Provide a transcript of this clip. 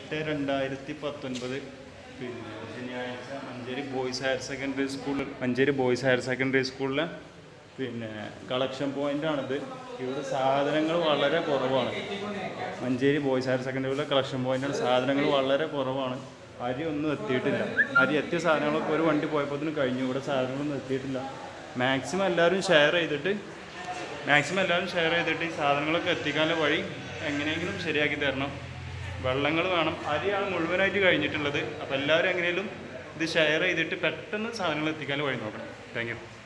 8/2019 പിന്നെ ശനിയാഴ്ച Manjeri boys higher secondary സ്കൂളിലെ പിന്നെ കളക്ഷൻ പോയിൻ്റാണിത്. ഇവിടെ സാധനങ്ങൾ വളരെ കുറവാണ്. മഞ്ചേരി ബോയ്സ് ഹയർ സെക്കൻഡറിയിലെ കളക്ഷൻ പോയിൻ്റാണ്. സാധനങ്ങൾ വളരെ കുറവാണ്. അരി ഒന്നും എത്തിയിട്ടില്ല. അരി എത്തിയ സാധനങ്ങളൊക്കെ ഒരു വണ്ടി പോയപ്പോൾ കഴിഞ്ഞു. ഇവിടെ സാധനങ്ങളൊന്നും എത്തിയിട്ടില്ല. മാക്സിമം എല്ലാവരും ഷെയർ ചെയ്തിട്ട് ഈ സാധനങ്ങളൊക്കെ എത്തിക്കാനുള്ള വഴി എങ്ങനെയെങ്കിലും ശരിയാക്കി തരണം. വെള്ളങ്ങൾ വേണം. അരിയാണ് മുഴുവനായിട്ട് കഴിഞ്ഞിട്ടുള്ളത്. അപ്പോൾ എല്ലാവരും എങ്ങനെയും ഇത് ഷെയർ ചെയ്തിട്ട് പെട്ടെന്ന് സാധനങ്ങൾ എത്തിക്കാനുള്ള വഴി നോക്കണം. Thank U.